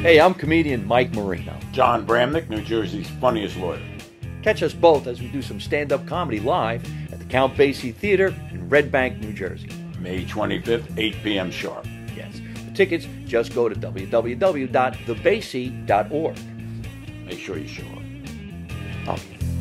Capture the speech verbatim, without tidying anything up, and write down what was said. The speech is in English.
Hey, I'm comedian Mike Marino. Jon Bramnick, New Jersey's funniest lawyer. Catch us both as we do some stand-up comedy live at the Count Basie Theater in Red Bank, New Jersey. May twenty-fifth, eight p.m. sharp. Yes. For tickets, just go to w w w dot the basie dot org. Make sure you show up. Oh.